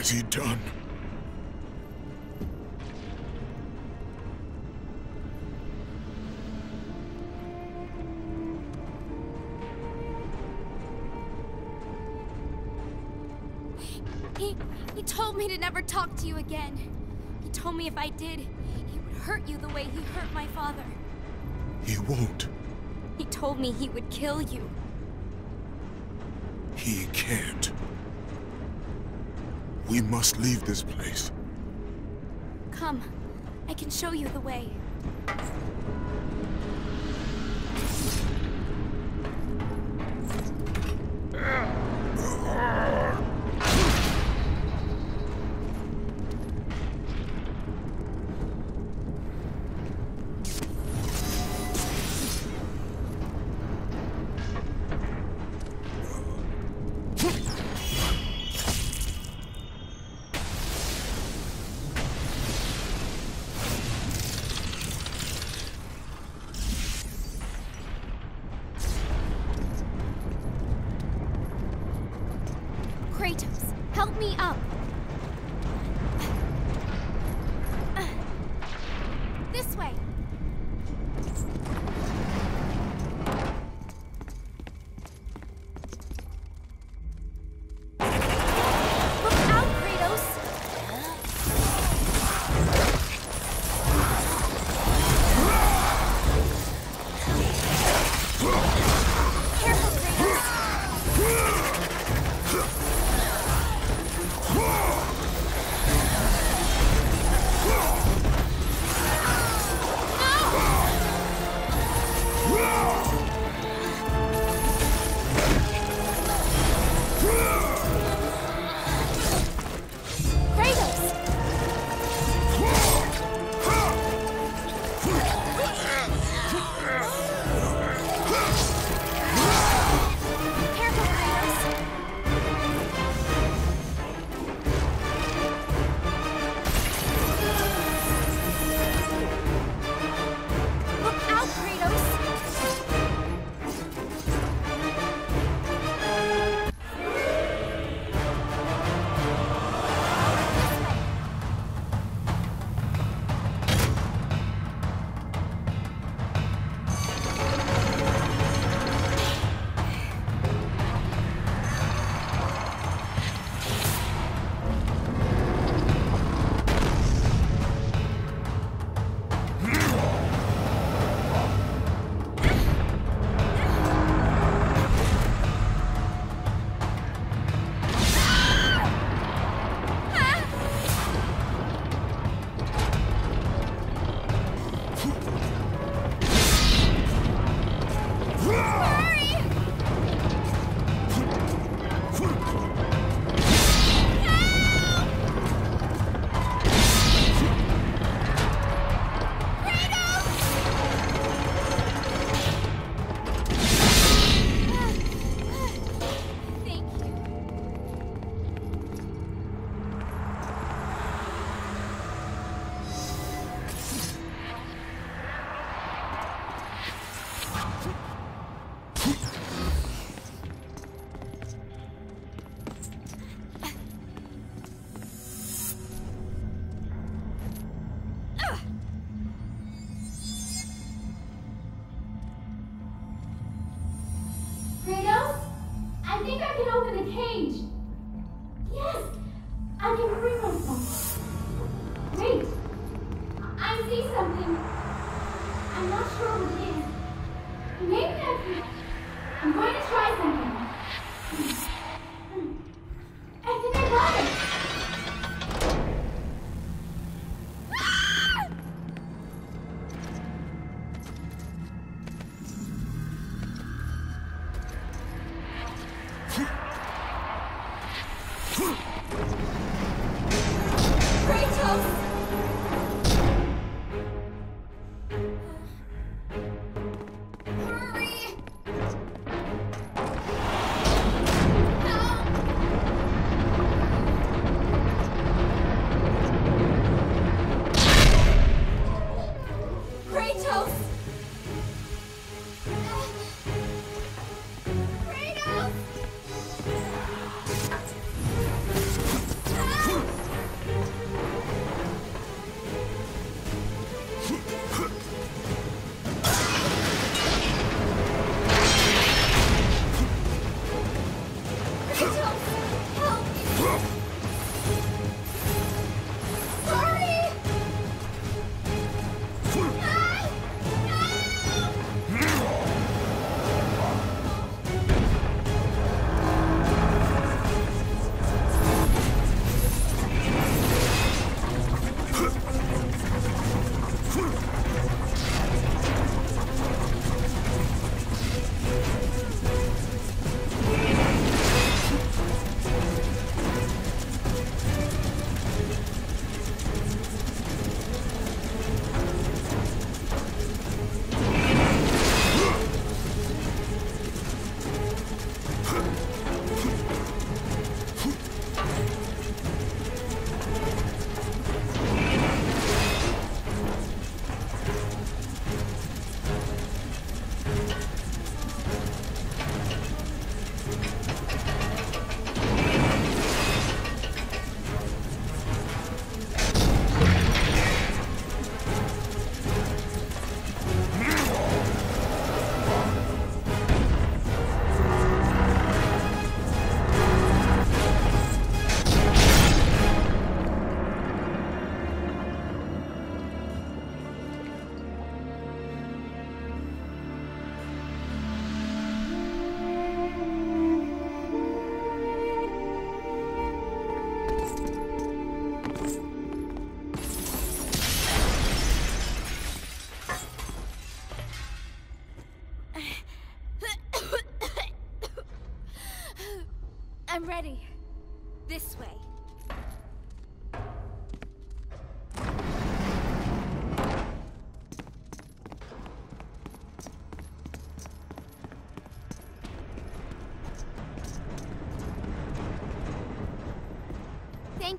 has he done? He told me to never talk to you again. He told me if I did, he would hurt you the way he hurt my father. He won't. He told me he would kill you. He can't. We must leave this place. Come, I can show you the way. Kratos, help me up! This way! Look out, Kratos! Careful, Kratos! Kratos? I think I can open the cage. Yes, I can free myself. Wait, I see something. I'm not sure what it is. Maybe I can. I'm going to try something. I think I got it. Hurry!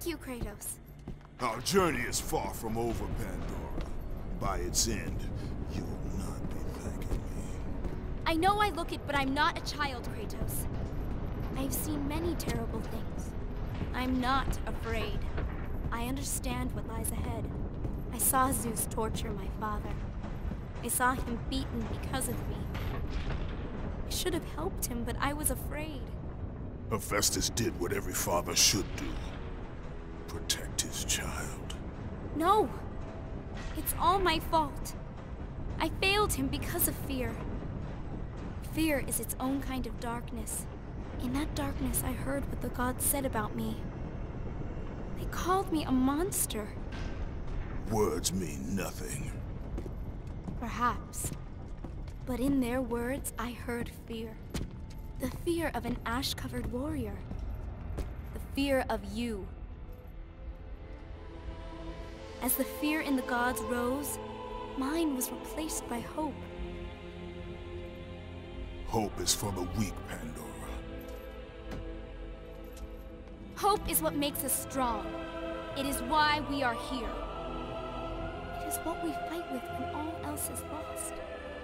Thank you, Kratos. Our journey is far from over, Pandora. By its end, you will not be thanking me. I know I look it, but I'm not a child, Kratos. I've seen many terrible things. I'm not afraid. I understand what lies ahead. I saw Zeus torture my father. I saw him beaten because of me. I should have helped him, but I was afraid. Hephaestus did what every father should do. Protect his child. No! It's all my fault. I failed him because of fear. Fear is its own kind of darkness. In that darkness, I heard what the gods said about me. They called me a monster. Words mean nothing. Perhaps. But in their words, I heard fear. The fear of an ash-covered warrior. The fear of you. As the fear in the gods rose, mine was replaced by hope. Hope is for the weak, Pandora. Hope is what makes us strong. It is why we are here. It is what we fight with when all else is lost.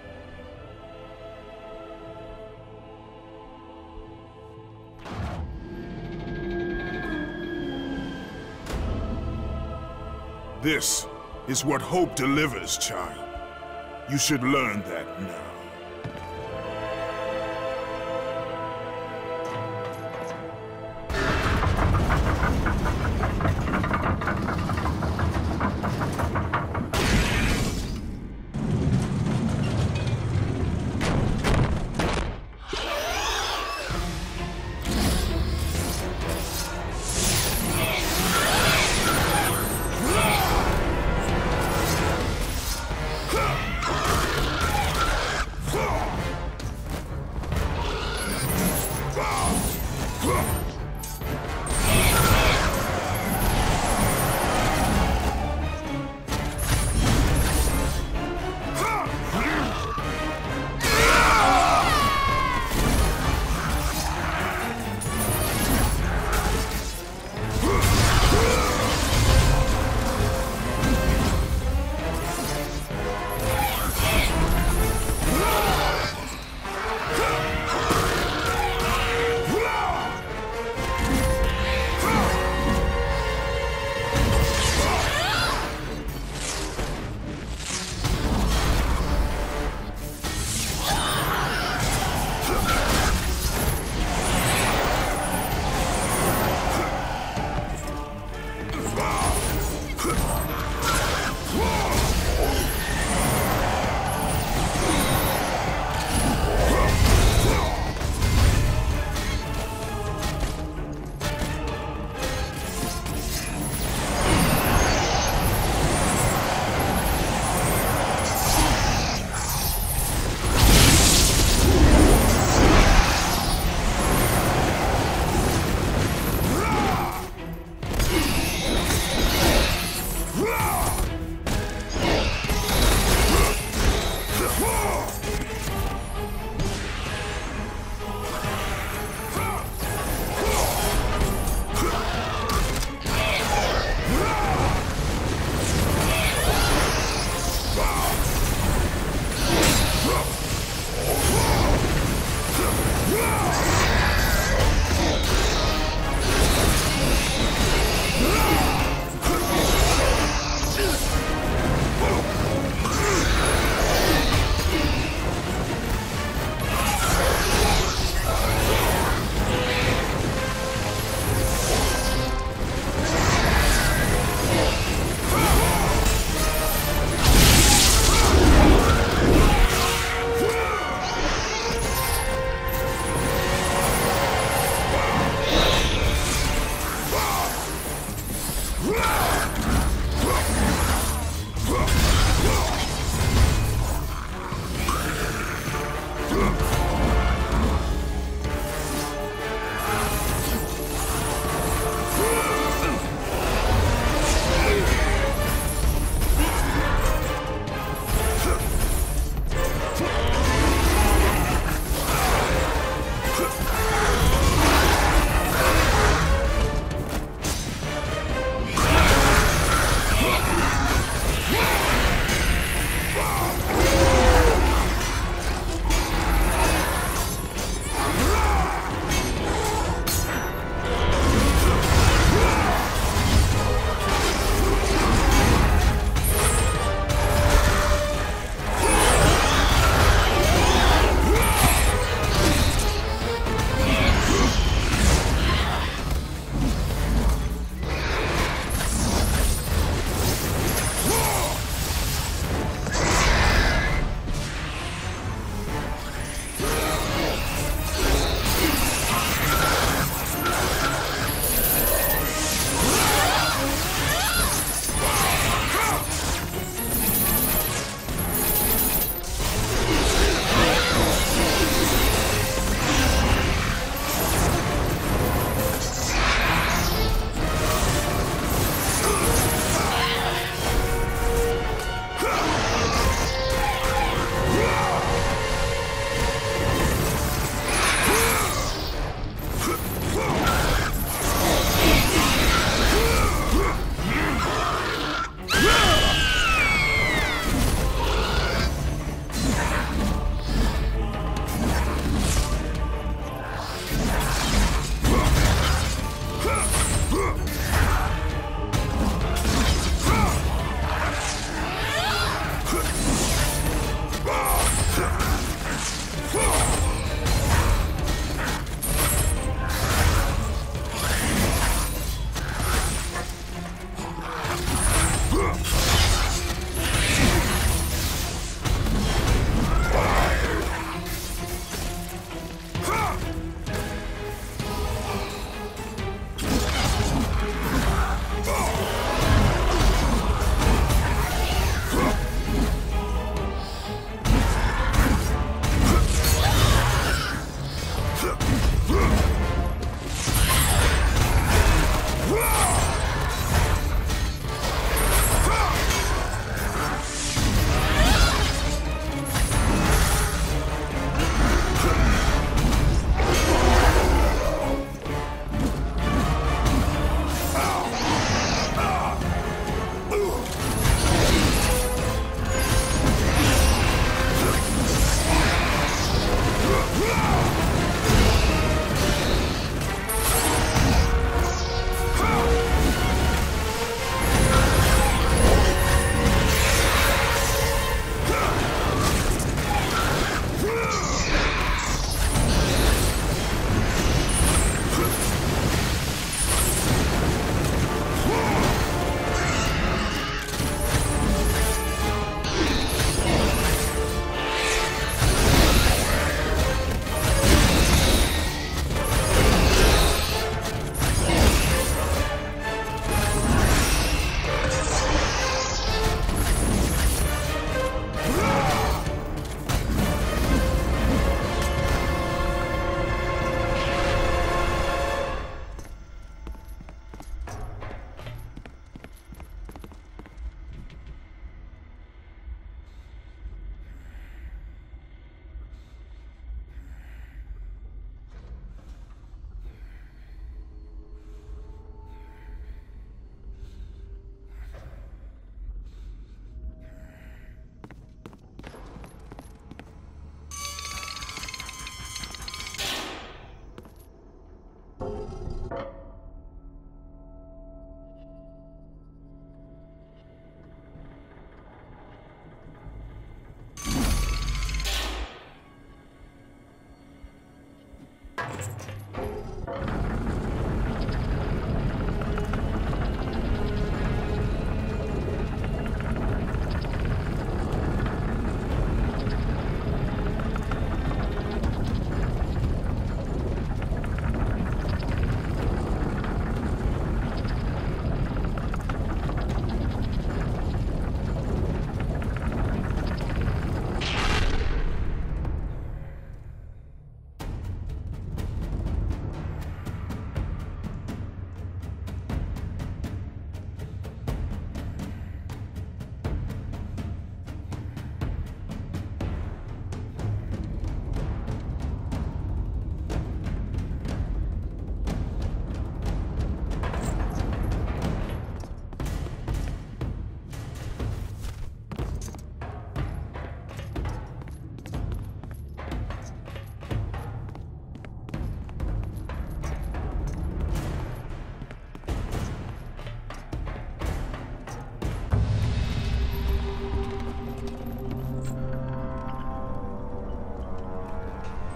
This is what hope delivers, child. You should learn that now.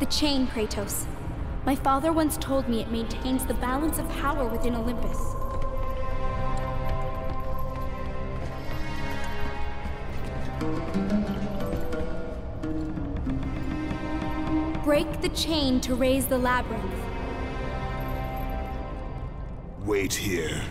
The chain, Kratos. My father once told me it maintains the balance of power within Olympus. Break the chain to raise the labyrinth. Wait here.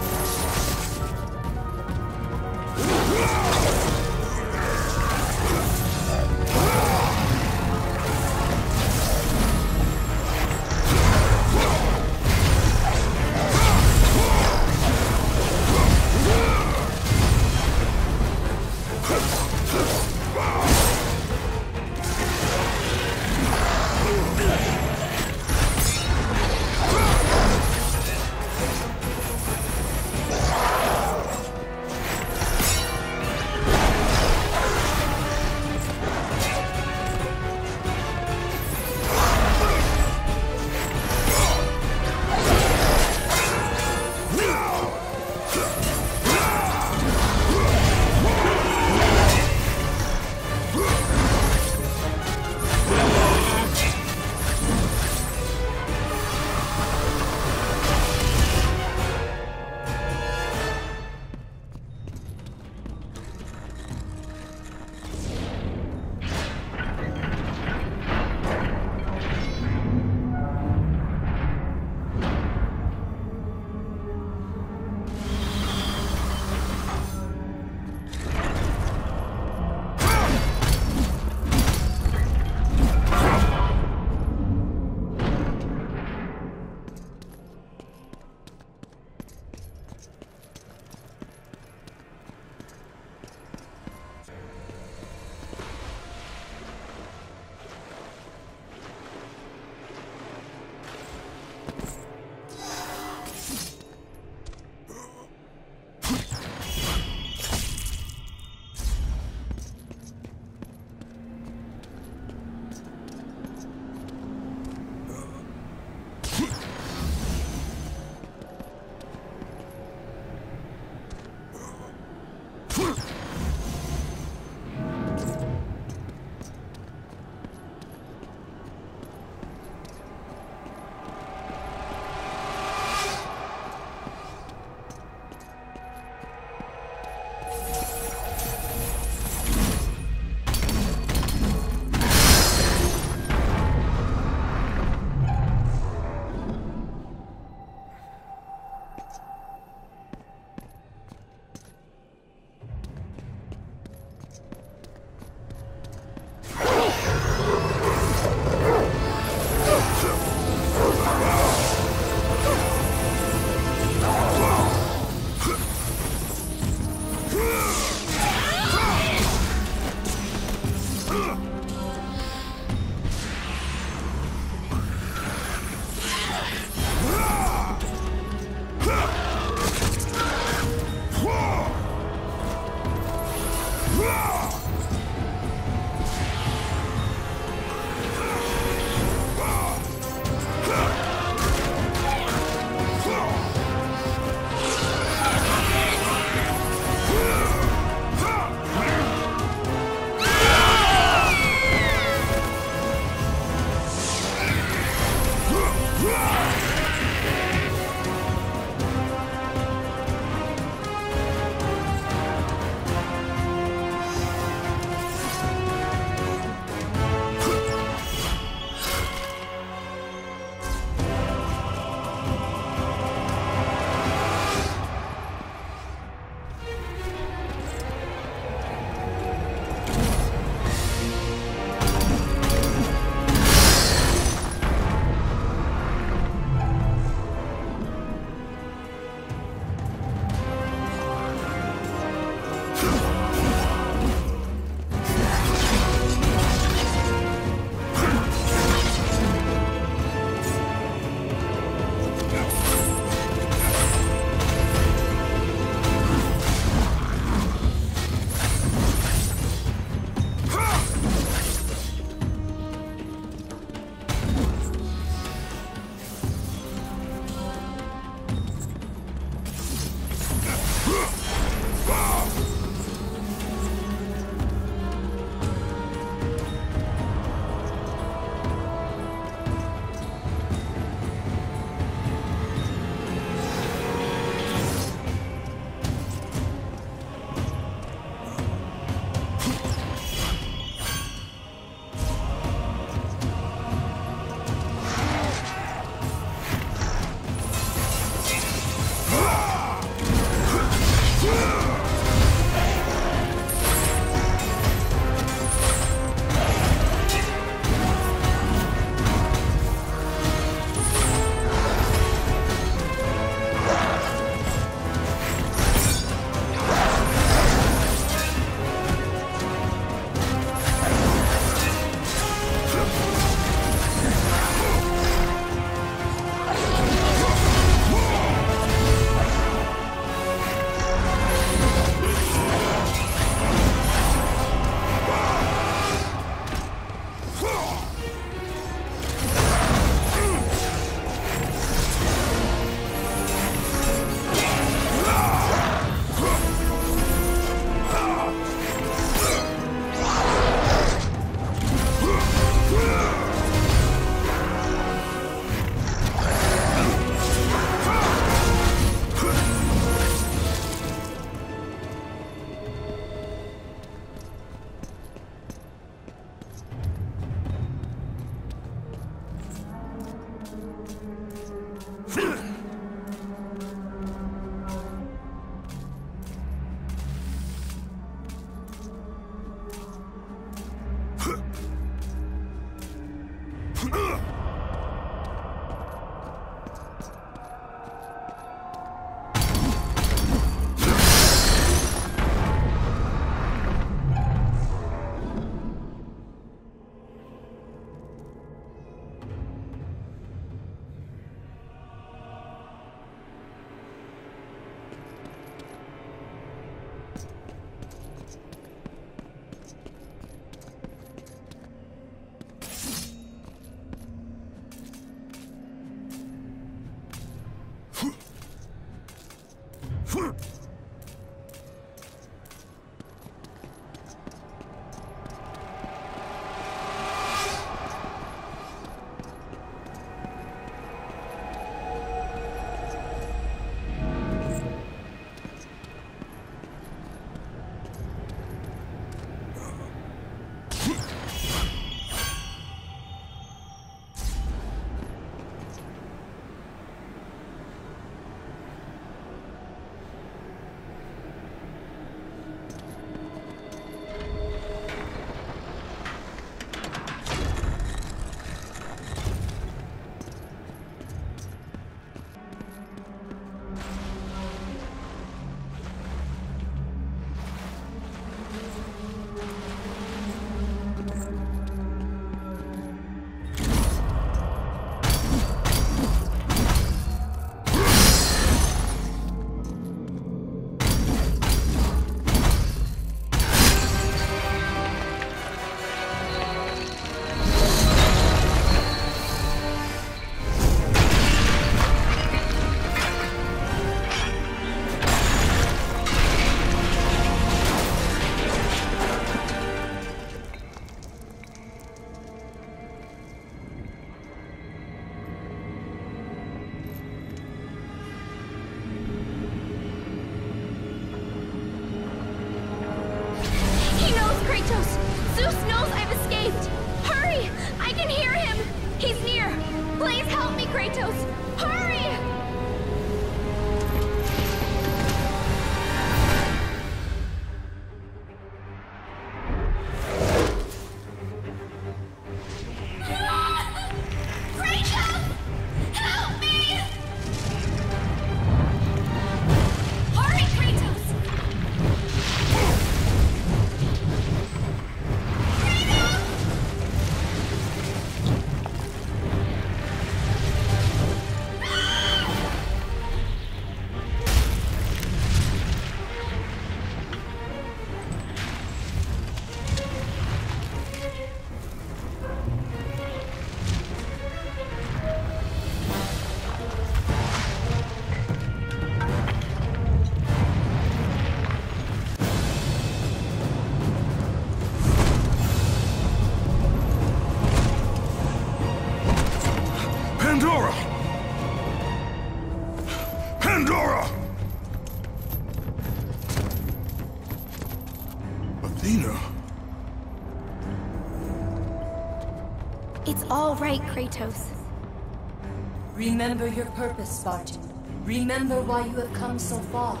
It's all right, Kratos. Remember your purpose, Spartan. Remember why you have come so far.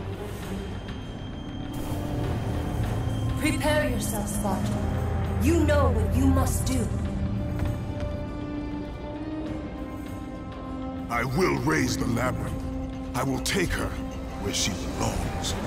Prepare yourself, Spartan. You know what you must do. I will raise the labyrinth. I will take her where she belongs.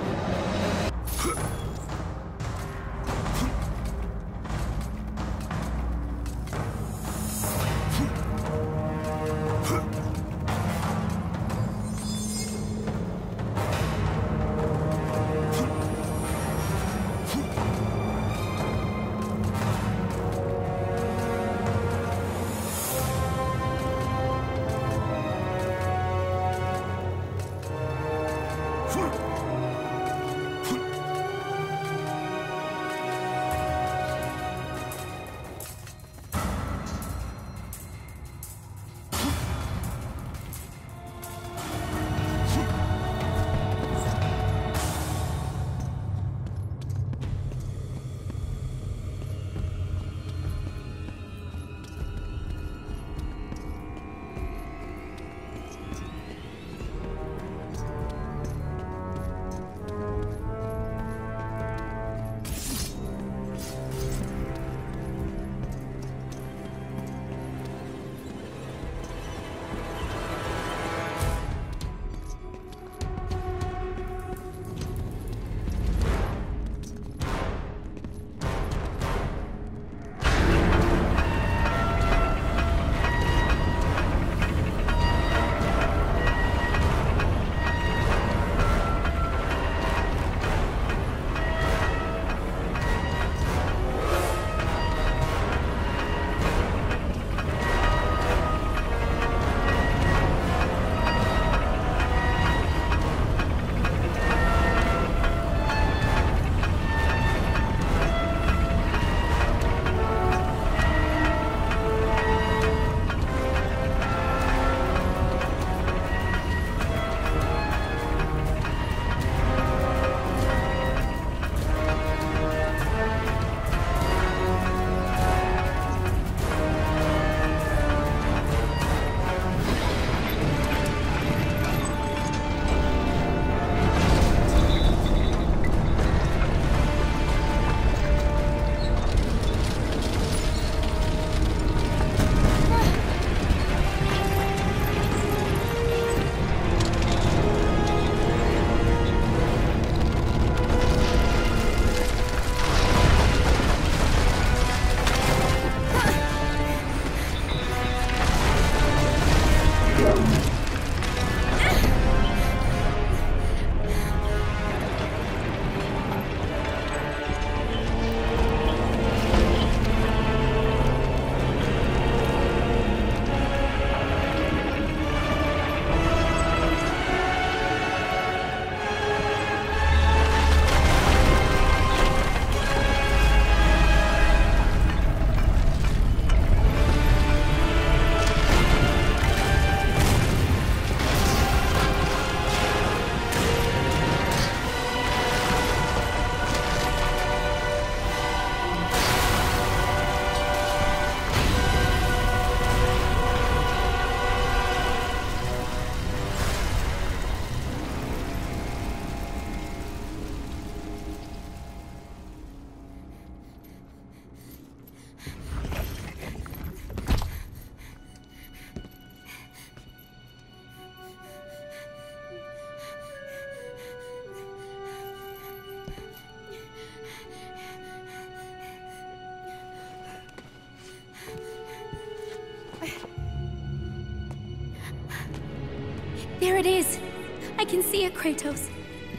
There it is! I can see it, Kratos.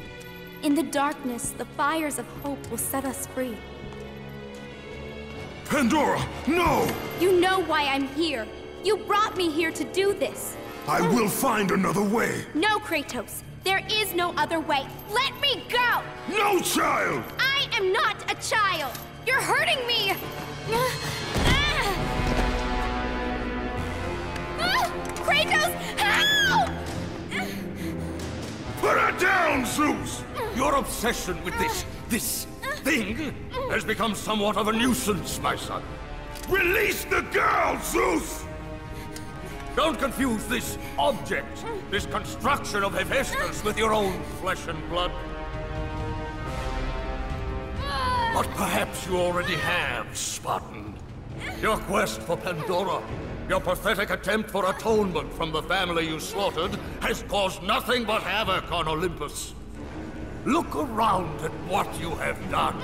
In the darkness, the fires of hope will set us free. Pandora, no! You know why I'm here. You brought me here to do this. I will find another way. No, Kratos. There is no other way. Let me go! No, child! I am not a child! You're hurting me! Kratos, help! Put her down, Zeus! Your obsession with this thing has become somewhat of a nuisance, my son. Release the girl, Zeus! Don't confuse this object, this construction of Hephaestus with your own flesh and blood. But perhaps you already have, Spartan. Your quest for Pandora, your pathetic attempt for atonement from the family you slaughtered, has caused nothing but havoc on Olympus. Look around at what you have done.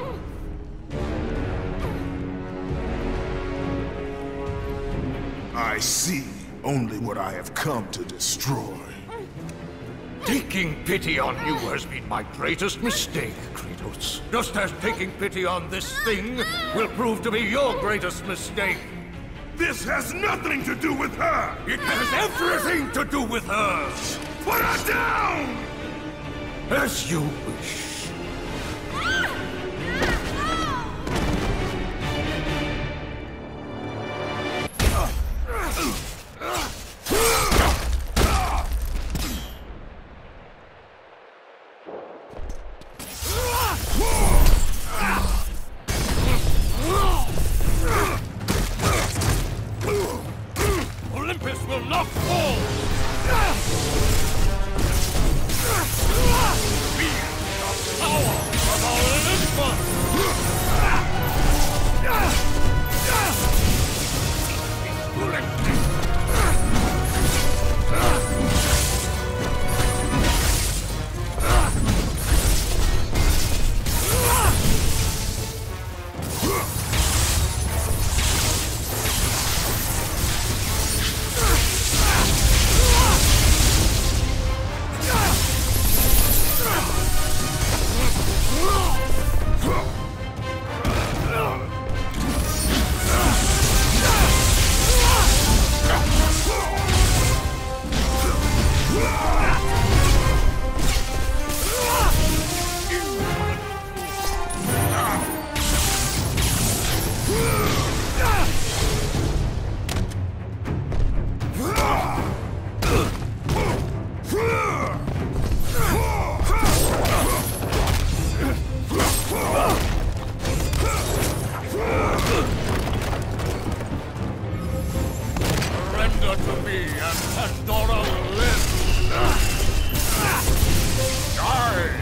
I see only what I have come to destroy. Taking pity on you has been my greatest mistake, Kratos. Just as taking pity on this thing will prove to be your greatest mistake. This has nothing to do with her! It has everything to do with her! Put her down! As you wish. Olympus will not fall! Feel the power of Olympus! Surrender to me and Pandora will live! Die!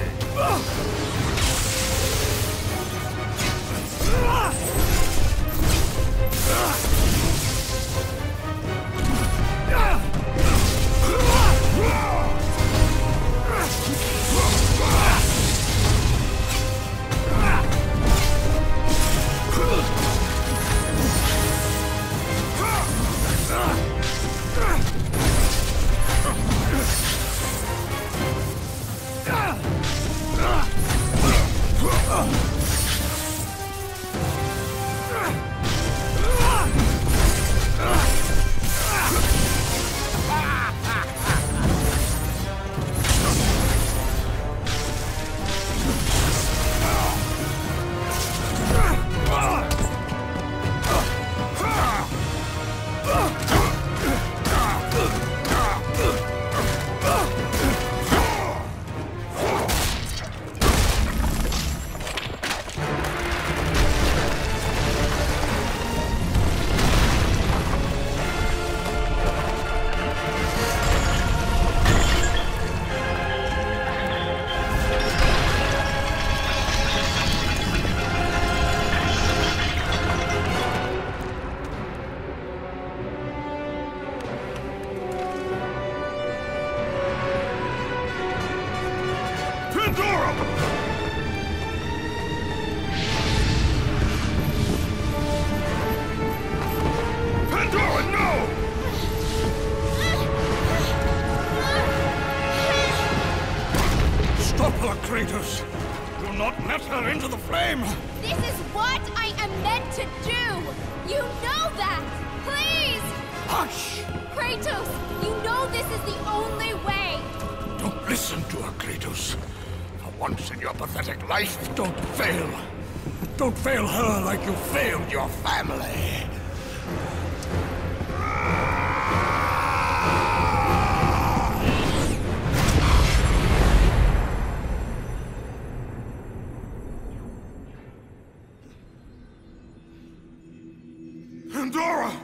Kratos! Do not let her into the flame! This is what I am meant to do! You know that! Please! Hush! Kratos, you know this is the only way! Don't listen to her, Kratos. For once in your pathetic life, don't fail. Don't fail her like you failed your family. Pandora!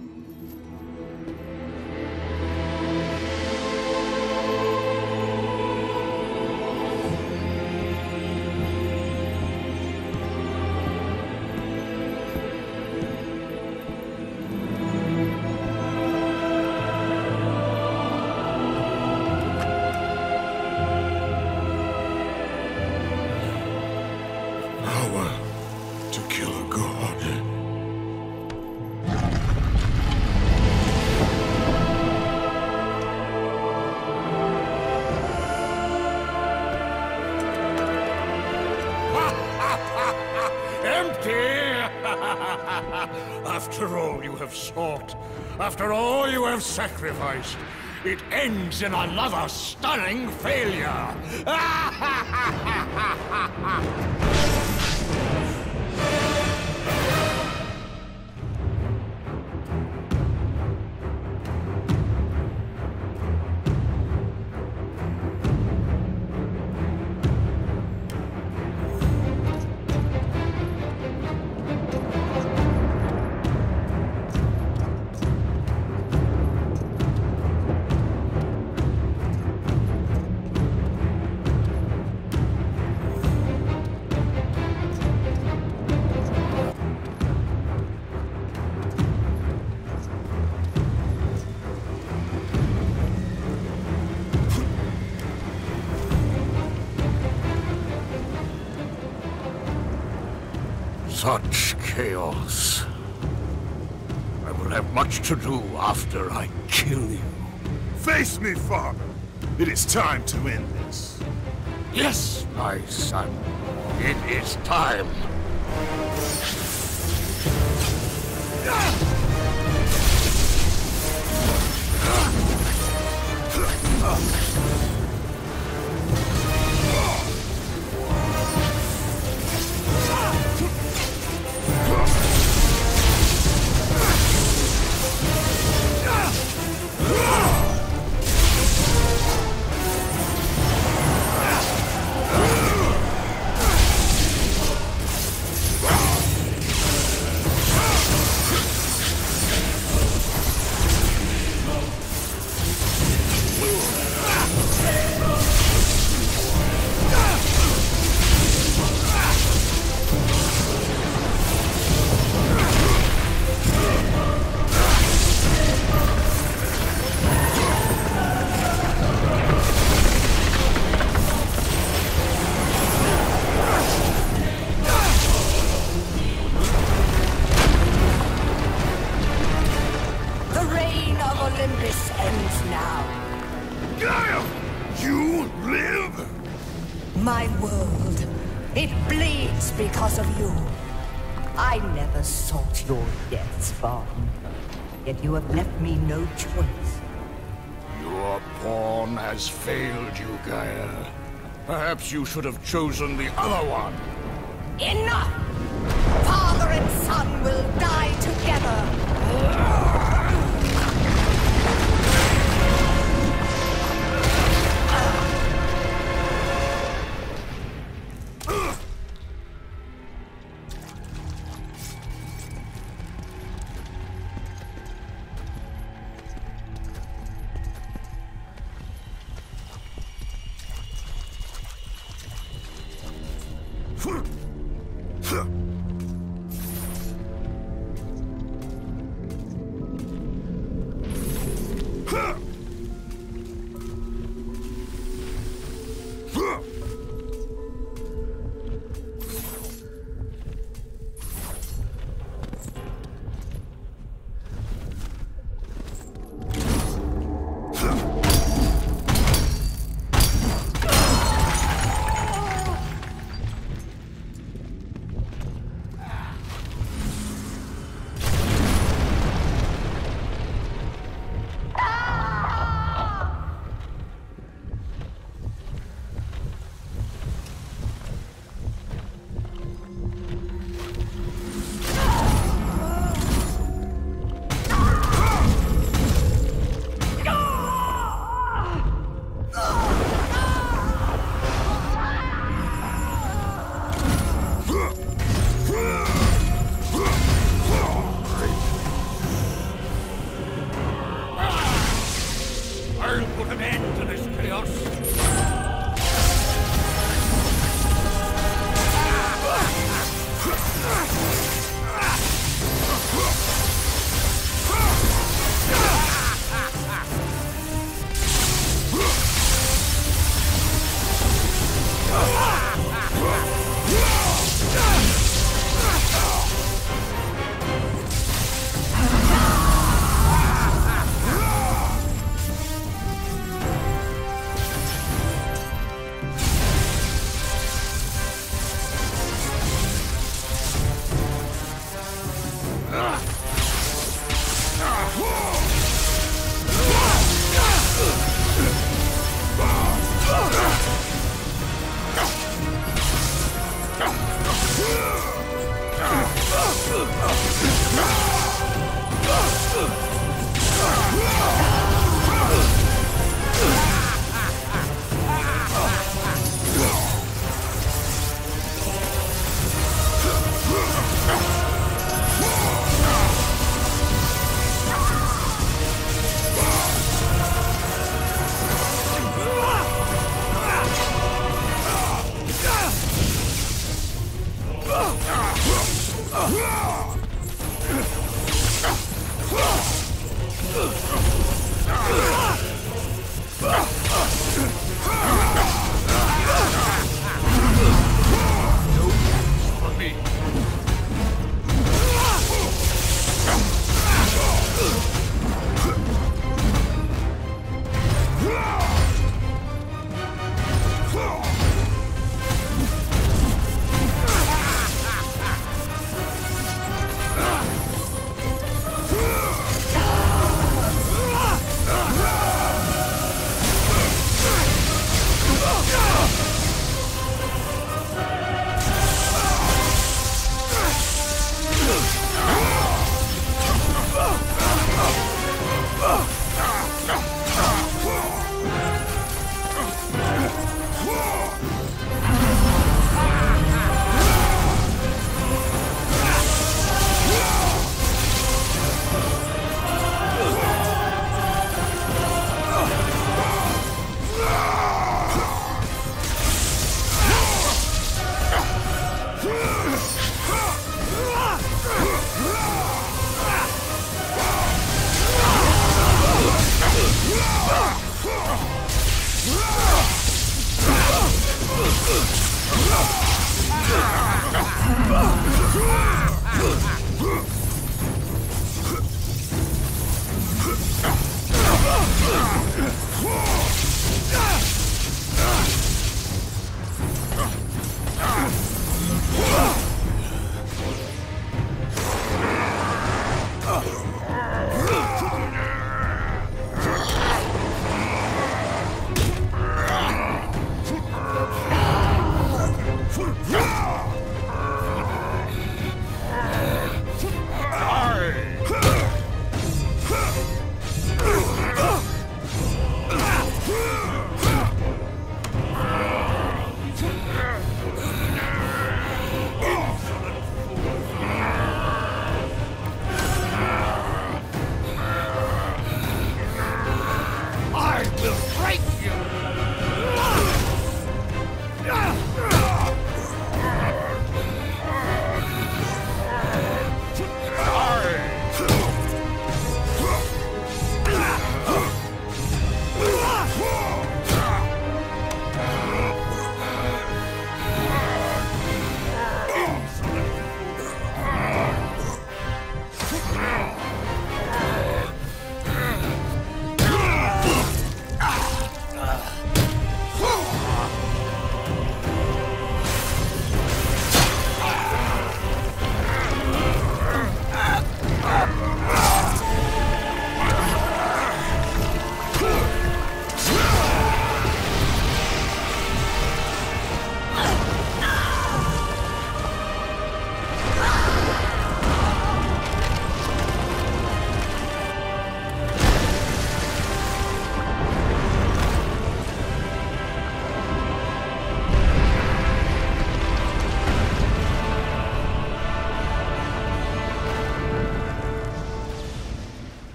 Power to kill a god. Empty! After all you have sought, after all you have sacrificed, it ends in another stunning failure! Such chaos. I will have much to do after I kill you. Face me, father! It is time to end this. Yes, my son. It is time. Olympus ends now. Gaia! You live? My world, it bleeds because of you. I never sought your death, Spartan. Yet you have left me no choice. Your pawn has failed you, Gaia. Perhaps you should have chosen the other one. Enough! Father and son will die together.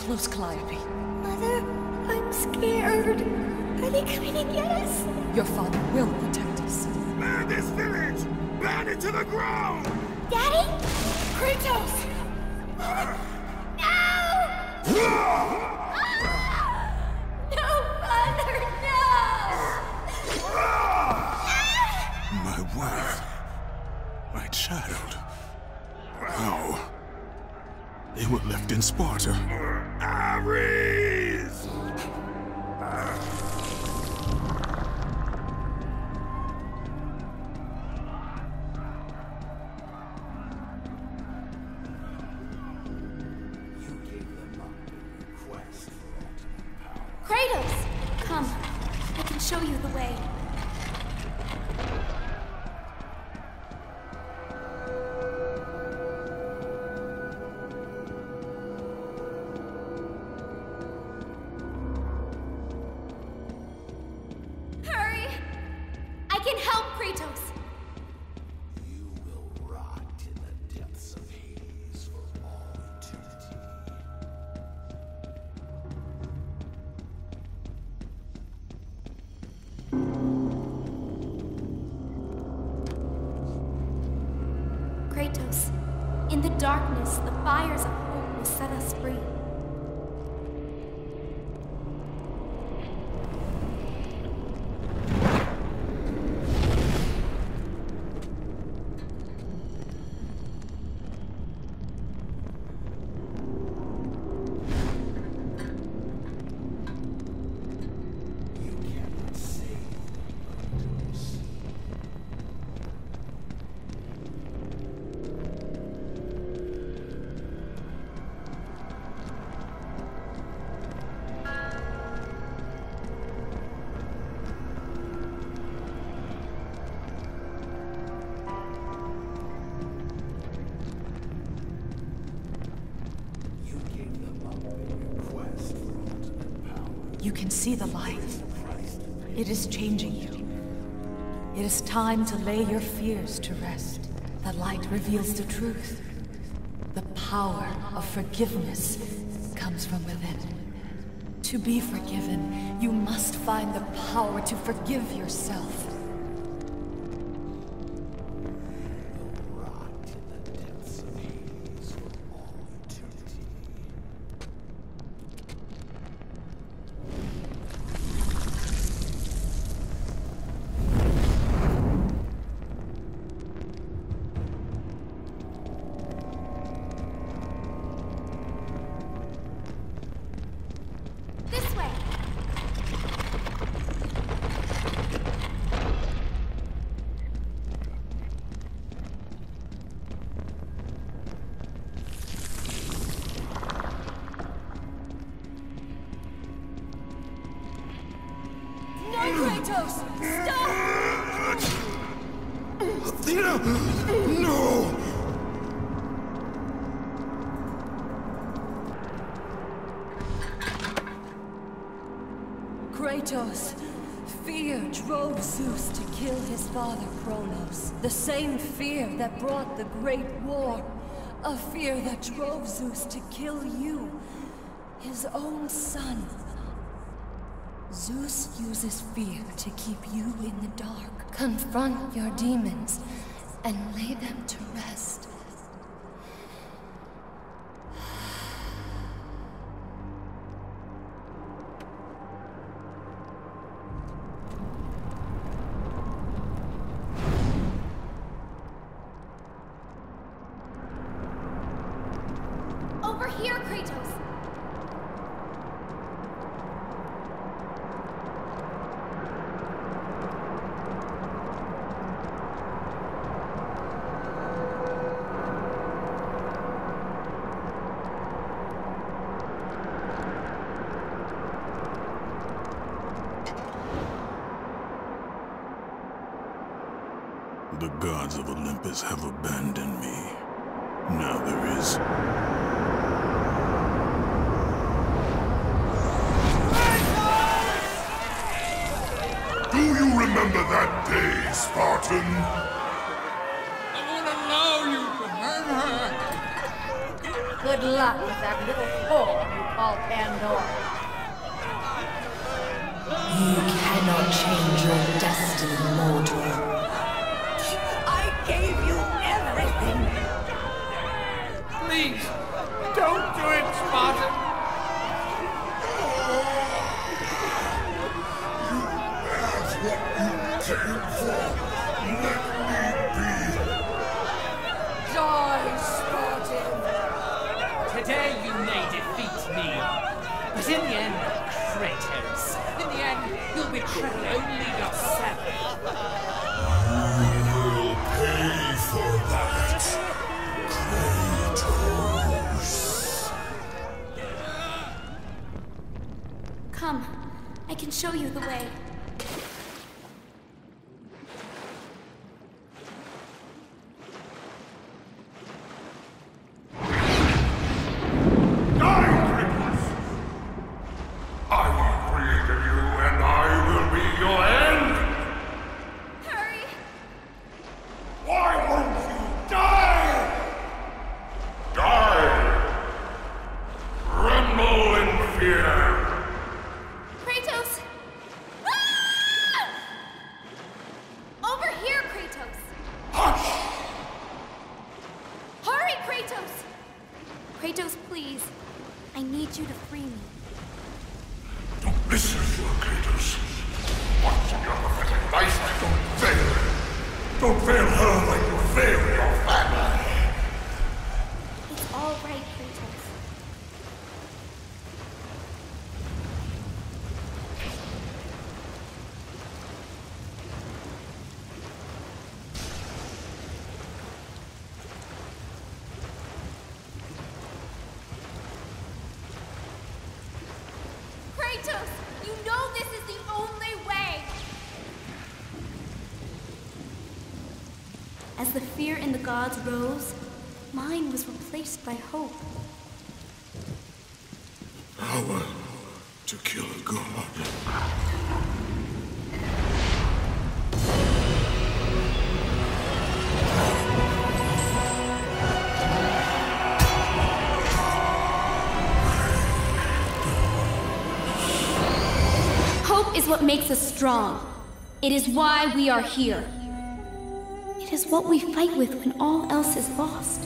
close, Calliope. Mother, I'm scared. Are they coming to get us? Your father will protect us. Man this village! Ban it to the ground! Daddy? Kratos! No! No, Father, no! My wife. My child. How? They were left in Sparta. Ares! Kratos! Come. I can show you the way. Hurry! I can help, Kratos! You will rot in the depths of Hades for all eternity. Kratos, in the darkness, the fires of hope will set us free. You can see the light. It is changing you. It is time to lay your fears to rest. The light reveals the truth. The power of forgiveness comes from within. To be forgiven, you must find the power to forgive yourself. Kratos! Stop! Athena! No! Kratos, fear drove Zeus to kill his father Kronos. The same fear that brought the Great War. A fear that drove Zeus to kill you, his own son. Zeus uses fear to keep you in the dark. Confront your demons and lay them to rest. Over here, Kratos! The gods of Olympus have abandoned me. Now there is... Do you remember that day, Spartan? I won't allow you to hurt her! Good luck with that little whore you call Pandora. You cannot change your destiny, mortal. I gave you everything. Please, don't do it, Spartan. That's what you came for. Let me be. Die, Spartan. Today you may defeat me, but in the end, Kratos, in the end, you'll betray only yourself. You will pay for that, Kratos. Come, I can show you the way. Kratos, please. I need you to free me. Don't listen to her, Kratos. What's in your pathetic life? Don't fail. Don't fail her like you failed your family. It's all right, Kratos. Kratos, you know this is the only way! As the fear in the gods rose, mine was replaced by hope. Power to kill a god. Hope is what makes us strong. It is why we are here. It is what we fight with when all else is lost.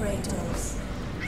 Kratos.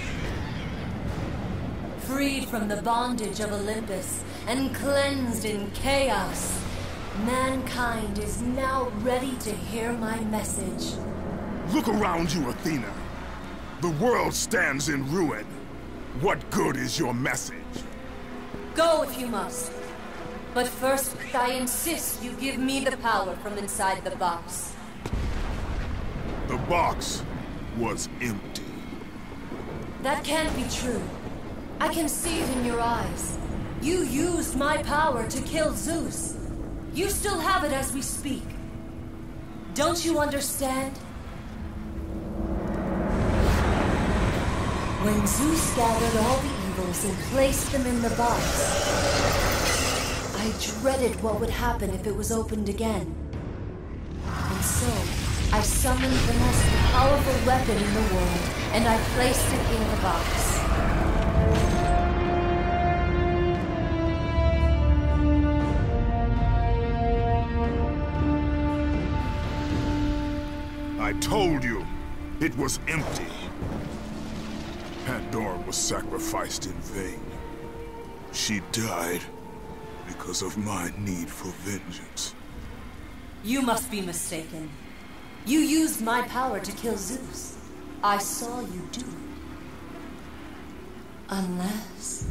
Freed from the bondage of Olympus and cleansed in chaos, mankind is now ready to hear my message. Look around you, Athena. The world stands in ruin. What good is your message? Go if you must. But first, I insist you give me the power from inside the box. The box was empty. That can't be true. I can see it in your eyes. You used my power to kill Zeus. You still have it as we speak. Don't you understand? When Zeus gathered all the evils and placed them in the box, I dreaded what would happen if it was opened again. And so, I summoned the most powerful weapon in the world, and I placed it in the box. I told you, it was empty. Pandora was sacrificed in vain. She died because of my need for vengeance. You must be mistaken. You used my power to kill Zeus. I saw you do it. Unless...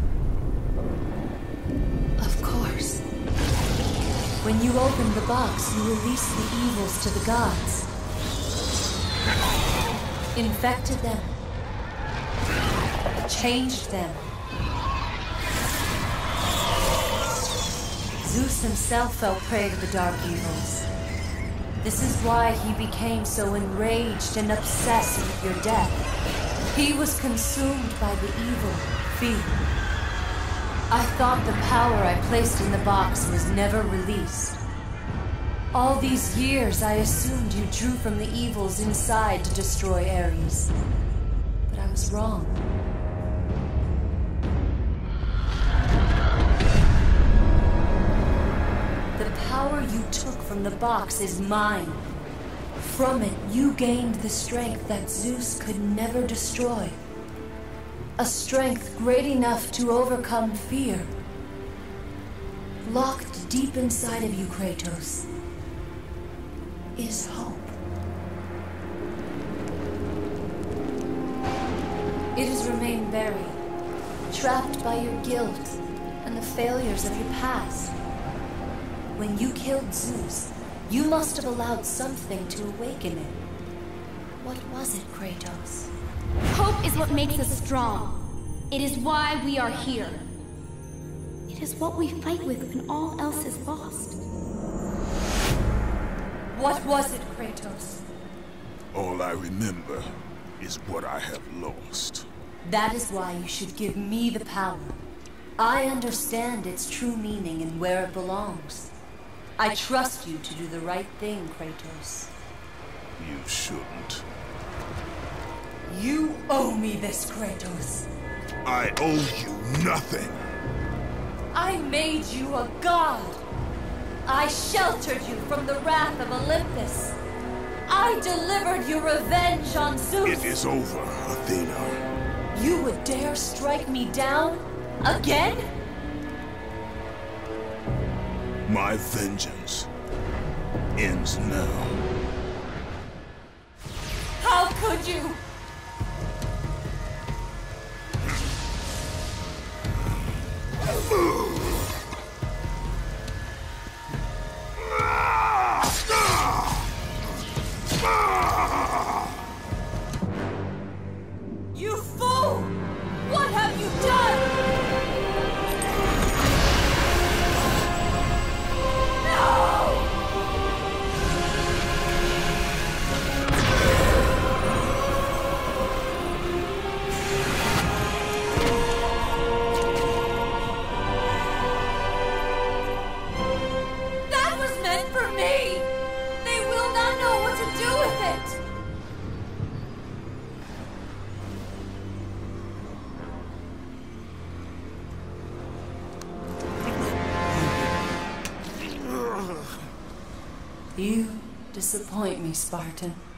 Of course. When you opened the box, you released the evils to the gods. Infected them. Changed them. Zeus himself fell prey to the dark evils. This is why he became so enraged and obsessed with your death. He was consumed by the evil, fear. I thought the power I placed in the box was never released. All these years, I assumed you drew from the evils inside to destroy Ares. But I was wrong. The power you took from the box is mine. From it, you gained the strength that Zeus could never destroy. A strength great enough to overcome fear. Locked deep inside of you, Kratos, is hope. It has remained buried, trapped by your guilt and the failures of your past. When you killed Zeus, you must have allowed something to awaken it. What was it, Kratos? Hope is what makes us strong. It is why we are here. It is what we fight with when all else is lost. What was it, Kratos? All I remember is what I have lost. That is why you should give me the power. I understand its true meaning and where it belongs. I trust you to do the right thing, Kratos. You shouldn't. You owe me this, Kratos. I owe you nothing. I made you a god. I sheltered you from the wrath of Olympus. I delivered you revenge on Zeus. It is over, Athena. You would dare strike me down? Again? My vengeance ends now. How could you? You fool! What have you done? You disappoint me, Spartan.